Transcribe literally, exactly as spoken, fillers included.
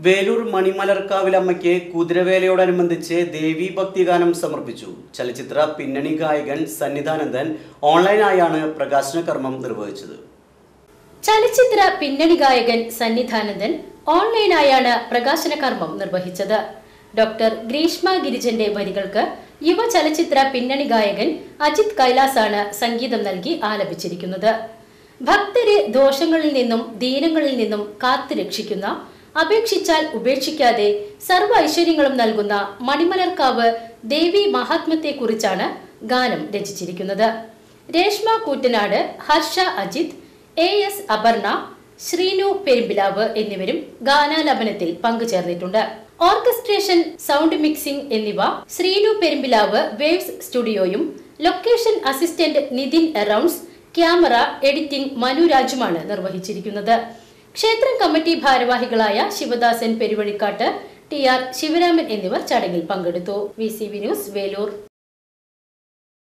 വേലൂർ മണിമലർക്കാവിലമ്മയ്ക്ക് കുതിരവേലയോടനുബന്ധിച്ച് ദേവീ ഭക്തിഗാനം സമർപ്പിച്ചു. ചലച്ചിത്ര പിന്നണി ഗായകൻ സന്നിധാനന്ദൻ ഓൺലൈനായാണ് പ്രകാശന കർമ്മം നിർവഹിച്ചത്. ചലച്ചിത്ര പിന്നണി ഗായകൻ സന്നിധാനന്ദൻ ഓൺലൈനായാണ് പ്രകാശന കർമ്മം നിർവഹിച്ചത്. ഡോക്ടർ ഗ്രീഷ്മ ഗിരിജന്റെ വരികൾക്ക് യുവ ചലച്ചിത്ര പിന്നണി ഗായകൻ അജിത് കൈലാസാണ് സംഗീതം നൽകി ആലപിച്ചിരിക്കുന്നത്. ഭക്തരെ ദോഷങ്ങളിൽ നിന്നും ദീനങ്ങളിൽ നിന്നും കാത്തു രക്ഷിക്കുന്ന, അപേക്ഷിച്ചാൽ ഉപേക്ഷിക്കാതെ സർവ്വ ഐശ്വര്യങ്ങളും നൽകുന്ന മണിമലർക്കാവ് ദേവി മഹാത്മ്യത്തെക്കുറിച്ചാണ് ഗാനം രചിച്ചിരിക്കുന്നത്. രേഷ്മ കൂറ്റനാട്, ഹർഷ അജിത്, എ എസ് അപർണ, ശ്രീനു പെരുമ്പിലാവ് എന്നിവരും ഗാനാലാപനത്തിൽ പങ്കുചേർന്നിട്ടുണ്ട്. ഓർക്കസ്ട്രേഷൻ, സൗണ്ട് മിക്സിംഗ് എന്നിവ ശ്രീനു പെരുമ്പിലാവ് വേവ്സ് സ്റ്റുഡിയോയും, ലൊക്കേഷൻ അസിസ്റ്റന്റ് നിതിൻ എറൗണ്ട്സ്, ക്യാമറ എഡിറ്റിംഗ് മനുരാജുമാണ് നിർവഹിച്ചിരിക്കുന്നത്. ക്ഷേത്രം കമ്മിറ്റി ഭാരവാഹികളായ ശിവദാസൻ പെരുവഴിക്കാട്ട്, ടി ആർ ശിവരാമൻ എന്നിവർ ചടങ്ങിൽ പങ്കെടുത്തു. V C V news, Velur.